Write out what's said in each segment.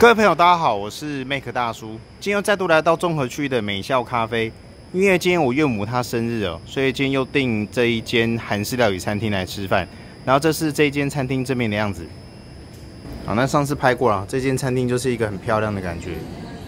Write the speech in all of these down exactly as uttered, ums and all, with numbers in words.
各位朋友，大家好，我是 Make 大叔。今天又再度来到中和区的美笑咖啡，因为今天我岳母她生日哦，所以今天又订这一间韩式料理餐厅来吃饭。然后这是这一间餐厅正面的样子。好，那上次拍过了，这间餐厅就是一个很漂亮的感觉。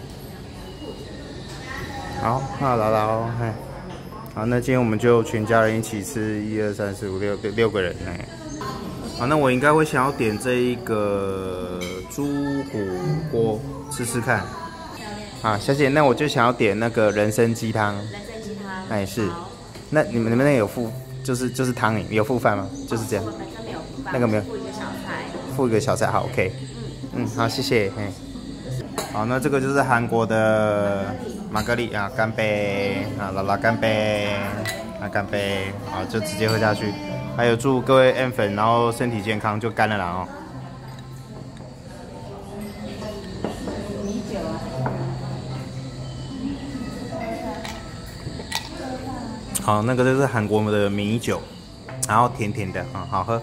好，那来来哦，嗨。好，那今天我们就全家人一起吃，一二三四五六六个人哎。好，那我应该会想要点这一个猪骨锅吃吃看。啊，小姐，那我就想要点那个人参鸡汤。 人参鸡汤。 那也是。那你们你们那有附就是就是汤里有附饭吗？就是这样。 我本身没有附饭， 那个没有。 附一个小菜。 附一个小菜，好 ，OK。嗯嗯，好，谢谢。嘿。好，那这个就是韩国的玛格丽啊，干杯啊，拉拉干杯啊，干杯，好，就直接喝下去。还有祝各位 M 粉，然后身体健康，就干了啦哦。 米酒啊。 好，那个就是韩国的米酒，然后甜甜的啊、嗯，好喝。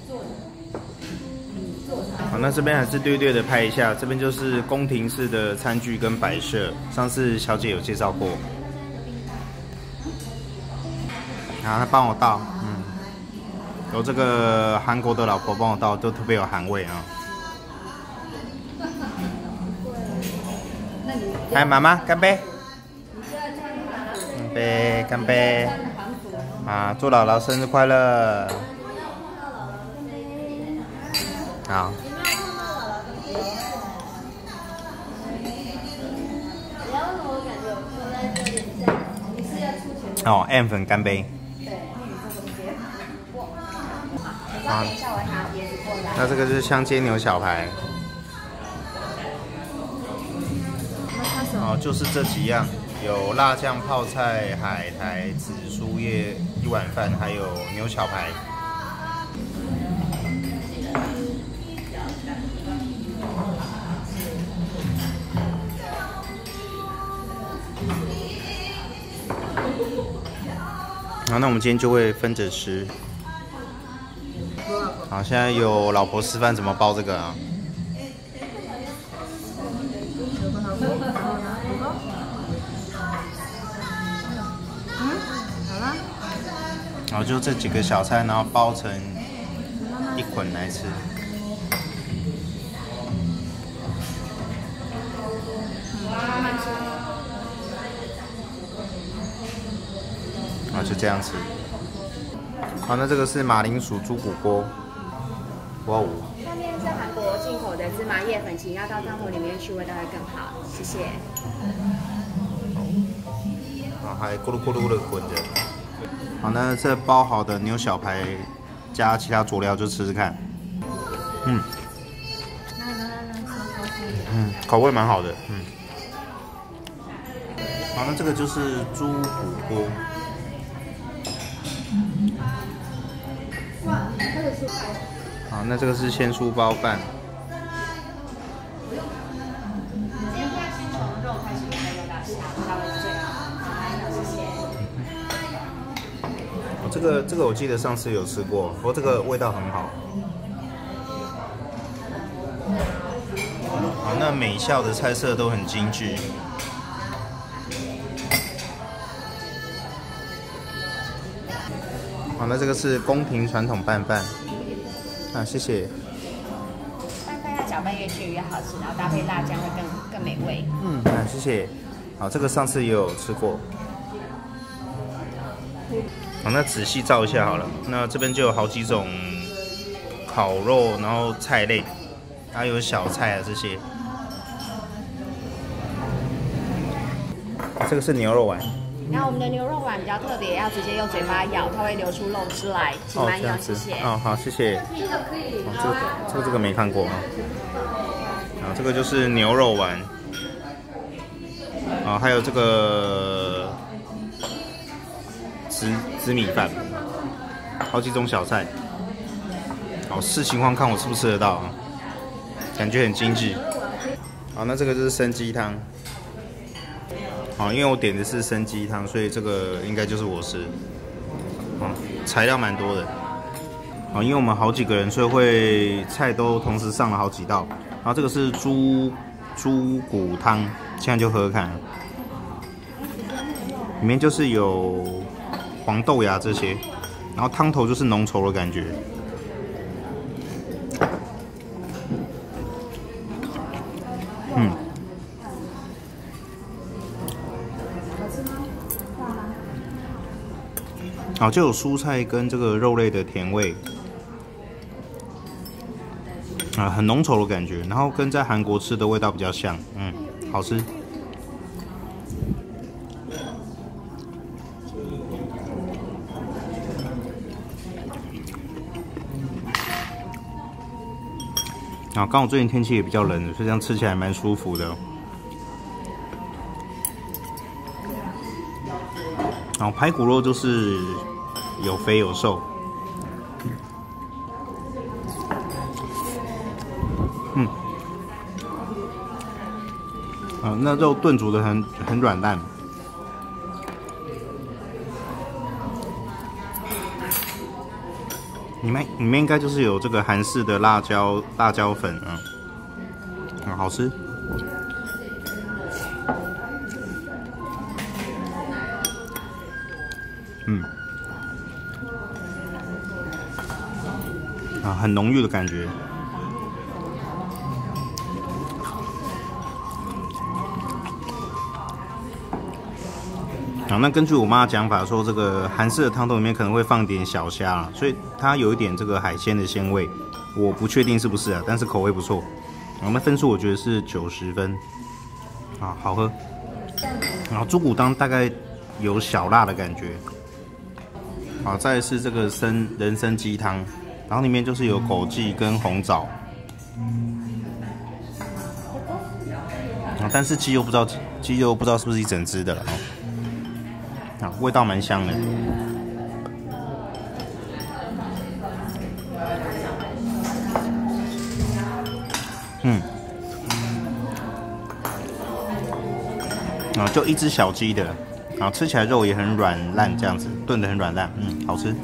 好，那这边还是略略的拍一下，这边就是宫廷式的餐具跟摆设，上次小姐有介绍过。好，她帮我倒，嗯。有这个韩国的老婆帮我倒，都特别有韩味啊！来，妈妈干杯！干杯，干杯！啊，祝姥姥生日快乐！好。哦 ，M 粉干杯！啊，那这个就是香煎牛小排。哦，就是这几样，有辣酱泡菜、海苔、紫苏叶一碗饭，还有牛小排。好，那我们今天就会分着吃。好，现在有老婆示范怎么包这个啊。 嗯，好了。 然后就这几个小菜，然后包成一捆来吃。 慢慢吃。 然后就这样吃。好，那这个是马铃薯猪骨锅。哇哦！ 下面是韩国进口的芝麻叶粉，请要到汤头里面去，味道会更好。谢谢。 好，还咕噜咕噜的滚着。好，那这包好的牛小排加其他佐料就吃吃看。嗯。嗯，口味蛮好的。嗯。好，那这个就是猪骨锅。好，那这个是鲜蔬包饭。哦，这个这个我记得上次有吃过，不过这个味道很好。好，那美笑的菜色都很精致。好，那这个是宫廷传统拌饭。啊，谢谢。 拌饭要搅拌越均匀越好吃，然后搭配辣酱会更更美味。 嗯，啊，谢谢。好，这个上次也有吃过。好，那仔细照一下好了。那这边就有好几种烤肉，然后菜类，还有小菜啊这些。这个是牛肉丸。 然后我们的牛肉丸比较特别，要直接用嘴巴咬，它会流出肉汁来，请慢用，谢谢。 哦，好，谢谢。哦，这个这个这个没看过啊。啊，这个就是牛肉丸。啊，还有这个紫紫米饭，好几种小菜。好，视情况看我吃不吃得到啊，感觉很精致。好，那这个就是参鸡汤。好，因为我点的是参鸡汤，所以这个应该就是我吃。好，材料蛮多的。好，因为我们好几个人，所以会菜都同时上了好几道。然后这个是猪猪骨汤，现在就喝喝看。里面就是有黄豆芽这些，然后汤头就是浓稠的感觉。嗯。好，就有蔬菜跟这个肉类的甜味。啊，很浓稠的感觉，然后跟在韩国吃的味道比较像，嗯，好吃。啊，刚好最近天气也比较冷，所以这样吃起来蛮舒服的。然后排骨肉就是有肥有瘦。嗯，啊，那肉炖煮的很很软烂，里面里面应该就是有这个韩式的辣椒辣椒粉啊，嗯，好吃。嗯，啊，很浓郁的感觉。啊，那根据我妈的讲法说，这个韩式的汤头里面可能会放点小虾啦，所以它有一点这个海鲜的鲜味，我不确定是不是啊，但是口味不错。我们分数我觉得是九十分，啊，好喝。然后猪骨汤大概有小辣的感觉。好，再来是这个参人参鸡汤，然后里面就是有枸杞跟红枣。啊，但是鸡肉不知道鸡肉不知道是不是一整只的了哦。啊，味道蛮香的。嗯，啊，就一只小鸡的，然后吃起来肉也很软烂，这样子炖得很软烂，嗯，好吃。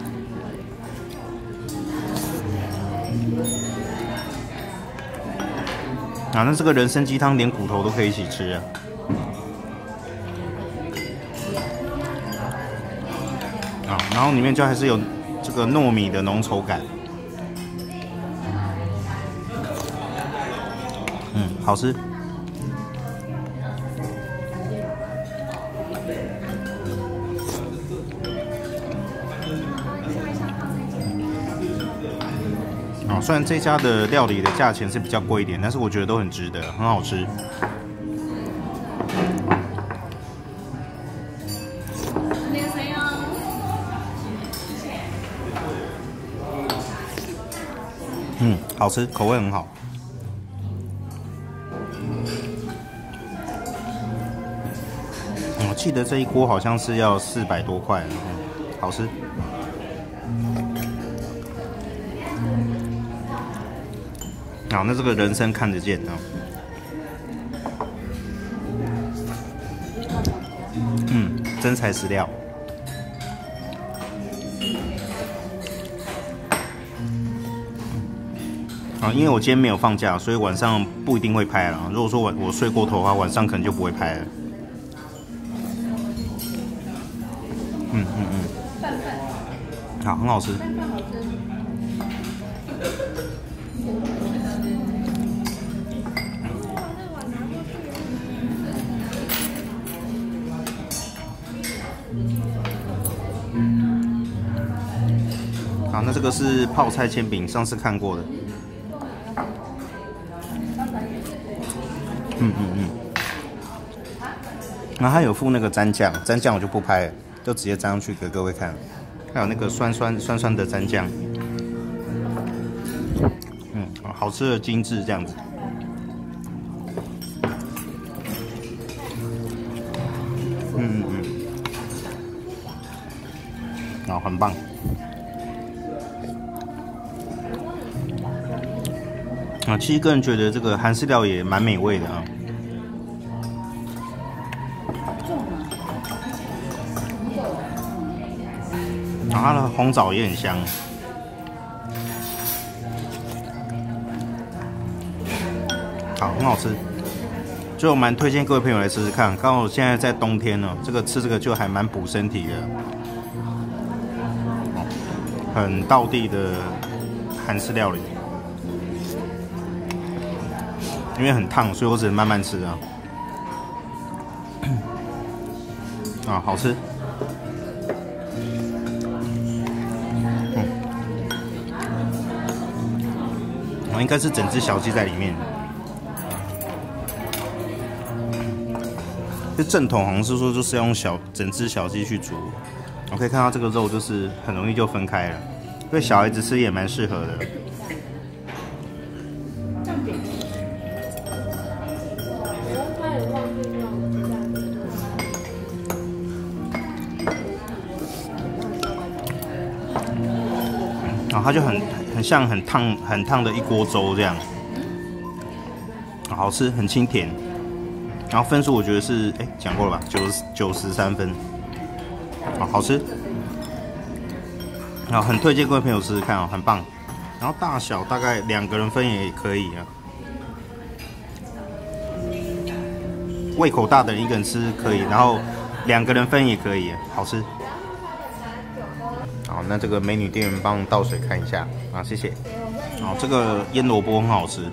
啊，那这个人参鸡汤连骨头都可以一起吃啊。啊，然后里面就还是有这个糯米的浓稠感，嗯，好吃。啊，虽然这家的料理的价钱是比较贵一点，但是我觉得都很值得，很好吃。嗯，好吃，口味很好。我记得这一锅好像是要四百多块，嗯，好吃。好，那这个人参看得见啊。嗯，真材实料。啊，因为我今天没有放假，所以晚上不一定会拍了。如果说我我睡过头的话，晚上可能就不会拍了。嗯嗯嗯，好，很好吃。好，那这个是泡菜煎饼，上次看过的。嗯嗯嗯。然后它有附那个蘸酱，蘸酱我就不拍了，就直接蘸上去给各位看。还有那个酸酸酸酸的蘸酱，嗯，好吃的精致这样子。嗯嗯嗯，哦，很棒。啊，其实个人觉得这个韩式料也蛮美味的啊。然后它的红枣也很香，好，很好吃。 所以我蛮推荐各位朋友来试试看。刚好现在在冬天呢，这个吃这个就还蛮补身体的，很道地的韩式料理。因为很烫，所以我只能慢慢吃啊。啊，好吃。嗯，啊，应该是整只小鸡在里面。这正统好像是说就是要用小整只小鸡去煮。我可以看到这个肉就是很容易就分开了，对小孩子吃也蛮适合的。然后它就很很像很烫很烫的一锅粥这样，好吃，很清甜。然后分数我觉得是哎讲过了吧，九九十三分，好好吃。然后很推荐各位朋友试试看哦，很棒。然后大小大概两个人分也可以啊，胃口大的人一个人吃可以，然后两个人分也可以，好吃。好，那这个美女店员帮我倒水看一下啊，谢谢。好，这个腌萝卜很好吃。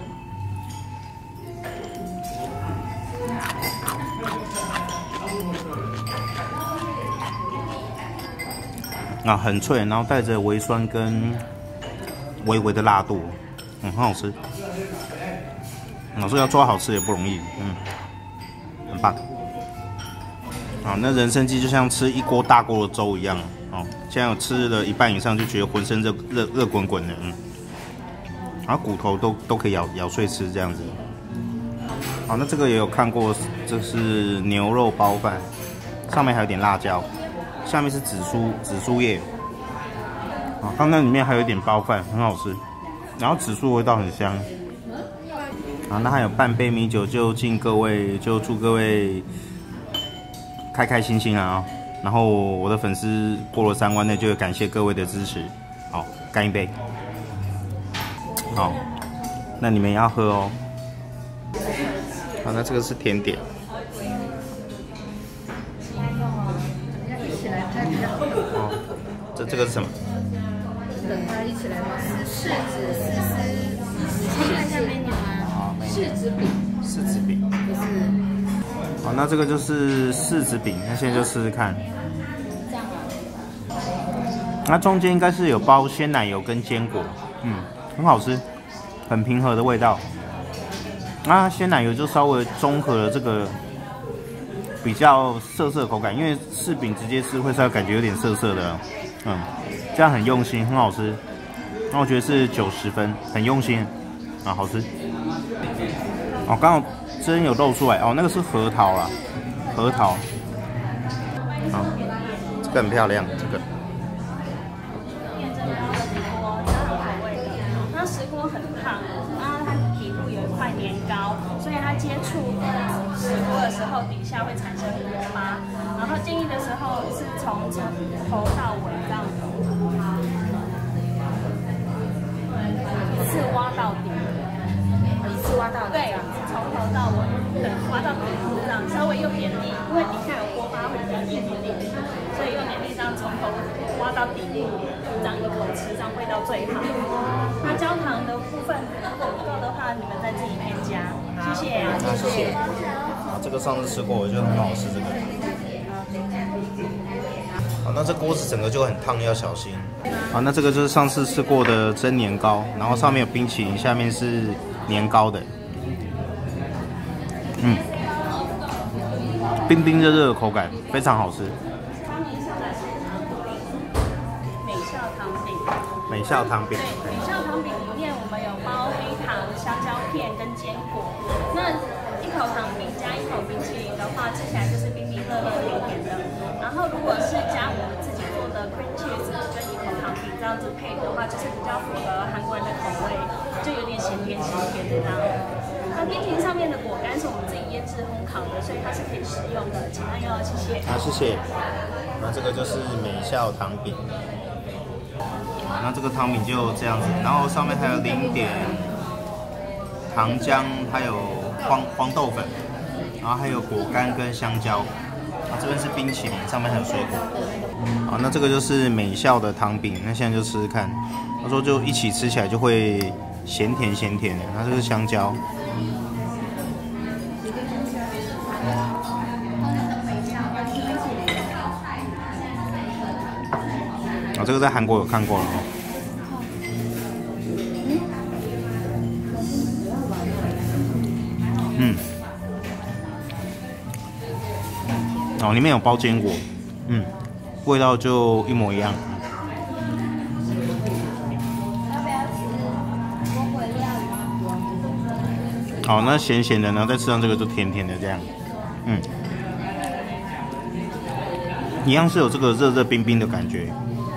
啊，很脆，然后带着微酸跟微微的辣度，嗯，很好吃。老师要抓好吃也不容易，嗯，很棒。啊，那人参鸡就像吃一锅大锅的粥一样。哦，现在我吃了一半以上，就觉得浑身热热热滚滚的，嗯，然后骨头都都可以咬咬碎吃这样子。好，那这个也有看过，这是牛肉包饭，上面还有点辣椒，下面是紫苏紫苏叶。啊，刚刚里面还有一点包饭，很好吃，然后紫苏味道很香。啊，那还有半杯米酒，就敬各位，就祝各位开开心心啊！然后我的粉丝过了三万内，就感谢各位的支持。好，干一杯。好，那你们也要喝哦。好，那这个是甜点。哦，这这个是什么？ 等它一起来吗？柿子丝丝，你看一下 menu 吗？柿子饼。 柿子饼。 不是。 好，那这个就是柿子饼，那现在就试试看。那中间应该是有包鲜奶油跟坚果，嗯，很好吃，很平和的味道。那鲜奶油就稍微中和了这个比较涩涩的口感，因为柿饼直接吃会稍微感觉有点涩涩的，嗯，这样很用心，很好吃。那我觉得是九十分，很用心啊，好吃。哦，刚好真有露出来哦，那个是核桃啦，核桃。好，这个很漂亮，这个。 那石锅很烫，然后它底部有一块年糕，所以它接触石锅的时候，底下会产生锅巴。然后建议的时候是从头到尾这样子，一次挖到底。一次挖到底，对，从头到尾，对，挖到底部这样，稍微用点力，因为底下有锅巴会比较黏力，所以用点力这样从头挖到底部，这样一口吃，这样味道最好。那焦糖的部分如果不够的话，你们再自己添加。谢谢， 谢谢。啊，这个上次吃过，我觉得很好吃，这个。好，那这锅子整个就很烫，要小心。好，那这个就是上次吃过的蒸年糕，然后上面有冰淇淋，下面是年糕的，嗯，冰冰热热的口感，非常好吃。 美笑糖饼。 美笑糖饼。 对，美笑糖饼里面我们有包黑糖、香蕉片跟坚果。那一口糖饼加一口冰淇淋的话，吃起来就是冰冰热热甜甜的。然后如果是加我们自己做的 cream cheese 跟一口糖饼这样子配的话，就是比较符合韩国人的口味，就有点咸甜咸甜的这样。那冰淇淋上面的果干是我们自己腌制烘烤的，所以它是可以食用的。请按哟，谢谢。 好，谢谢。那这个就是美笑糖饼。那这个汤饼就这样子，然后上面还有淋点糖浆，还有黄黄豆粉， 然后还有果干跟香蕉，啊这边是冰淇淋，上面还有水果。好，那这个就是美笑的汤饼，那现在就吃吃看。他说就一起吃起来就会咸甜咸甜的，那这个香蕉。哦，这个在韩国有看过了哦。嗯。哦，里面有包坚果，嗯，味道就一模一样。好，那咸咸的呢，再吃上这个就甜甜的这样，嗯，一样是有这个热热冰冰的感觉。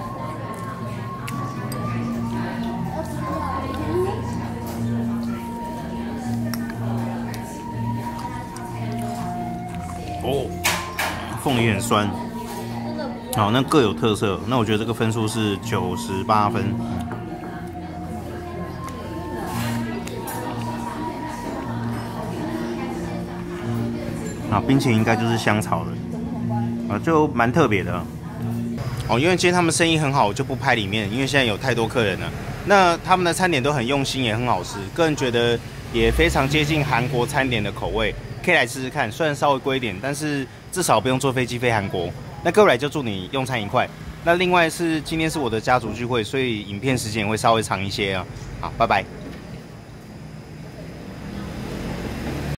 哦，凤梨很酸。好，那各有特色。那我觉得这个分数是九十八分。啊，冰淇淋应该就是香草的，啊，就蛮特别的。哦，因为今天他们生意很好，我就不拍里面，因为现在有太多客人了。那他们的餐点都很用心，也很好吃，个人觉得也非常接近韩国餐点的口味，可以来试试看。虽然稍微贵一点，但是至少不用坐飞机飞韩国。那各位来就祝你用餐愉快。那另外是今天是我的家族聚会，所以影片时间也会稍微长一些啊。好，拜拜。